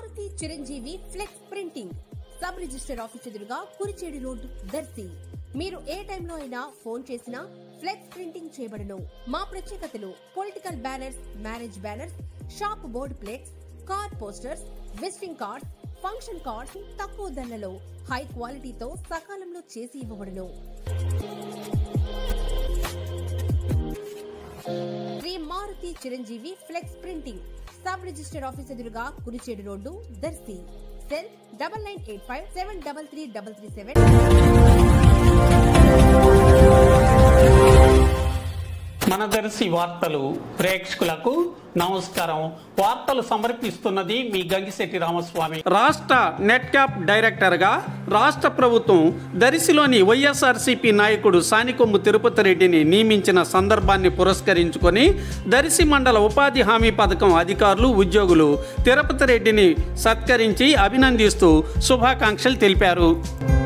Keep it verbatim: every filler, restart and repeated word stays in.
Maruti Chiranjeevi flex printing sub register office ఎదురుగా Kurichedu road Darsi. మీరు ఏ టైంలో అయినా ఫోన్ చేసినా ఫ్లెక్స్ ప్రింటింగ్ చేయబడును. మా ప్రత్యేకతలు political banners, marriage banners, shop board plates, car posters, visiting cards, function cards తక్కువ ధరలలో హై క్వాలిటీతో సకాలంలో చేసి ఇవ్వబడును. Shri Maruti Chiranjeevi flex printing sub register office ఎదురుగా Kurichedu road Darsi. Cell double nine eight five seven double three double three seven. మన దర్శి వార్తలు ప్రేక్షకులకు నమస్కారం. వార్తలు సమర్పిస్తున్నది మీ గంగిశెట్టి రామస్వామి. రాష్ట్ర నెట్ క్యాప్ డైరెక్టర్ గా రాష్ట్ర ప్రభుత్వం దర్శిలోని వైఎస్ఆర్సీపీ నాయకుడు సానికొమ్ము తిరుపతి రెడ్డిని నియమించిన సందర్భాన్ని పురస్కరించుకొని దర్శి మండల ఉపాధి హామీ పథకం అధికారులు, ఉద్యోగులు తిరుపతి రెడ్డిని సత్కరించి అభినందిస్తూ శుభాకాంక్షలు తెలిపారు.